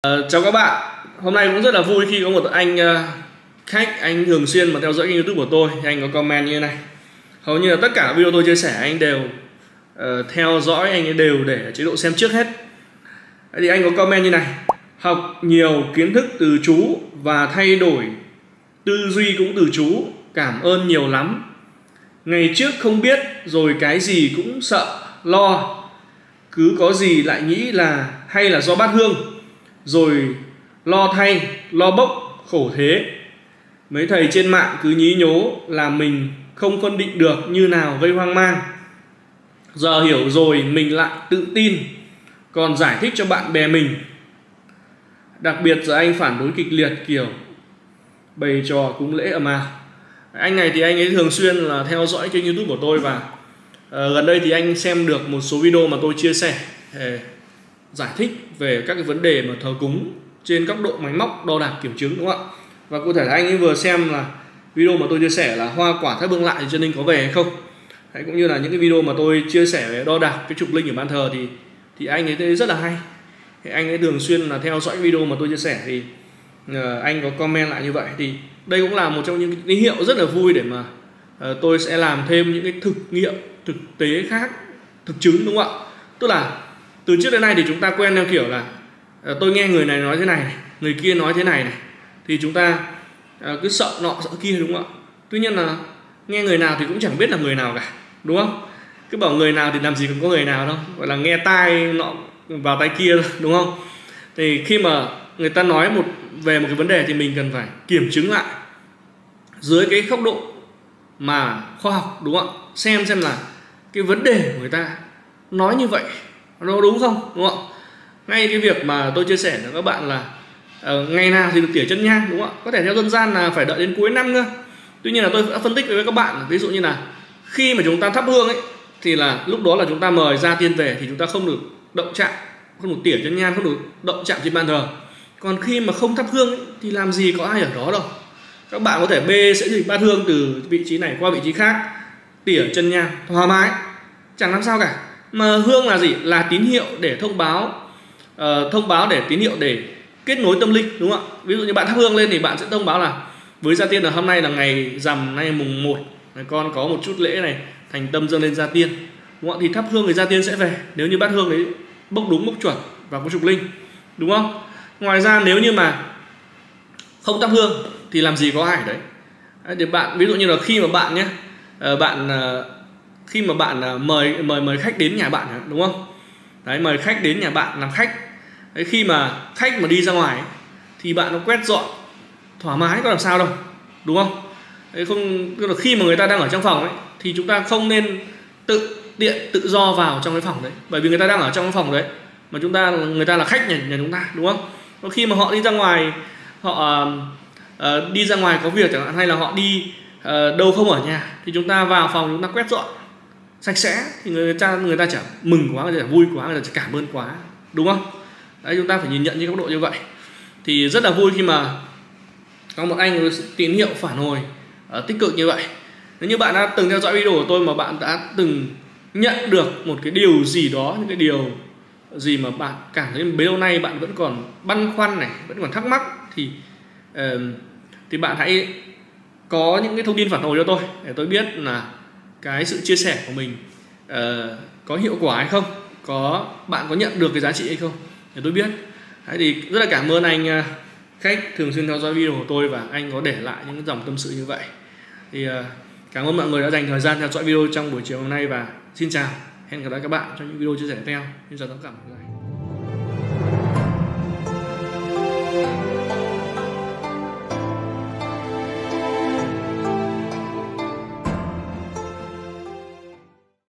Chào các bạn, hôm nay cũng rất là vui khi có một anh khách, anh thường xuyên mà theo dõi kênh YouTube của tôi. Thì anh có comment như thế này. Hầu như là tất cả video tôi chia sẻ anh đều theo dõi, anh ấy đều để chế độ xem trước hết. Thì anh có comment như này: học nhiều kiến thức từ chú và thay đổi tư duy cũng từ chú, cảm ơn nhiều lắm. Ngày trước không biết rồi cái gì cũng sợ, lo, cứ có gì lại nghĩ là hay là do bát hương, rồi lo thay, lo bốc, khổ thế. Mấy thầy trên mạng cứ nhí nhố là mình không phân định được như nào gây hoang mang. Giờ hiểu rồi mình lại tự tin, còn giải thích cho bạn bè mình. Đặc biệt giờ anh phản đối kịch liệt kiểu bày trò cúng lễ ầm ào. Anh này thì anh ấy thường xuyên là theo dõi kênh YouTube của tôi, và gần đây thì anh xem được một số video mà tôi chia sẻ giải thích về các cái vấn đề mà thờ cúng trên góc độ máy móc đo đạc kiểm chứng, đúng không ạ? Và cụ thể là anh ấy vừa xem là video mà tôi chia sẻ là hoa quả thắp hương lại thì chân linh có về hay không. Đấy, cũng như là những cái video mà tôi chia sẻ về đo đạc cái trục linh ở ban thờ thì anh ấy thấy rất là hay. Thì anh ấy thường xuyên là theo dõi video mà tôi chia sẻ, thì anh có comment lại như vậy. Thì đây cũng là một trong những tín hiệu rất là vui để mà tôi sẽ làm thêm những cái thực nghiệm thực tế khác, thực chứng, đúng không ạ? Tức là từ trước đến nay thì chúng ta quen theo kiểu là tôi nghe người này nói thế này, người kia nói thế này, thì chúng ta cứ sợ nọ sợ kia, đúng không ạ? Tuy nhiên là nghe người nào thì cũng chẳng biết là người nào cả, đúng không? Cứ bảo người nào thì làm gì còn có người nào đâu, gọi là nghe tai nọ vào tai kia, đúng không? Thì khi mà người ta nói về một cái vấn đề thì mình cần phải kiểm chứng lại dưới cái góc độ mà khoa học, đúng không ạ? Xem là cái vấn đề của người ta nói như vậy nó đúng không, đúng không? Ngay cái việc mà tôi chia sẻ với các bạn là ngày nào thì được tỉa chân nhang, đúng không ạ? Có thể theo dân gian là phải đợi đến cuối năm cơ. Tuy nhiên là tôi đã phân tích với các bạn, ví dụ như là khi mà chúng ta thắp hương ấy, thì là lúc đó là chúng ta mời gia tiên về thì chúng ta không được động chạm, không được tỉa chân nhang, không được động chạm trên bàn thờ. Còn khi mà không thắp hương ấy, thì làm gì có ai ở đó đâu. Các bạn có thể bê sẽ dịch bát hương từ vị trí này qua vị trí khác, tỉa chân nhang thoải mái, chẳng làm sao cả. Mà hương là gì? Là tín hiệu để thông báo để tín hiệu để kết nối tâm linh, đúng không ạ? Ví dụ như bạn thắp hương lên thì bạn sẽ thông báo là với gia tiên là hôm nay là ngày rằm, nay mùng 1, con có một chút lễ này, thành tâm dâng lên gia tiên, đúng không? Thì thắp hương thì gia tiên sẽ về, nếu như bát hương đấy bốc đúng bốc chuẩn và có trục linh, đúng không? Ngoài ra nếu như mà không thắp hương thì làm gì có ai ở đấy. Thì bạn ví dụ như là khi mà bạn nhé, khi mà bạn mời khách đến nhà bạn, đúng không? Đấy, mời khách đến nhà bạn làm khách. Đấy, khi mà khách mà đi ra ngoài ấy, thì bạn nó quét dọn thoải mái, có làm sao đâu, đúng không? Đấy, không, tức là khi mà người ta đang ở trong phòng ấy thì chúng ta không nên tự do vào trong cái phòng đấy, bởi vì người ta đang ở trong cái phòng đấy mà người ta là khách nhà chúng ta, đúng không? Và khi mà họ đi ra ngoài, họ đi ra ngoài có việc chẳng hạn, hay là họ đi đâu không ở nhà, thì chúng ta vào phòng chúng ta quét dọn sạch sẽ thì người ta chẳng mừng quá, người ta chẳng vui quá, người ta chẳng cảm ơn quá, đúng không? Đấy, chúng ta phải nhìn nhận những góc độ như vậy. Thì rất là vui khi mà có một anh tín hiệu phản hồi tích cực như vậy. Nếu như bạn đã từng theo dõi video của tôi mà bạn đã từng nhận được một cái điều gì đó, những cái điều gì mà bạn cảm thấy bấy lâu nay bạn vẫn còn băn khoăn này, vẫn còn thắc mắc, thì bạn hãy có những cái thông tin phản hồi cho tôi để tôi biết là cái sự chia sẻ của mình có hiệu quả hay không, bạn có nhận được cái giá trị hay không, để tôi biết. Đấy, thì rất là cảm ơn anh khách thường xuyên theo dõi video của tôi, và anh có để lại những dòng tâm sự như vậy. Thì cảm ơn mọi người đã dành thời gian theo dõi video trong buổi chiều hôm nay, và xin chào, hẹn gặp lại các bạn trong những video chia sẻ tiếp theo. Xin chào tất cả mọi người.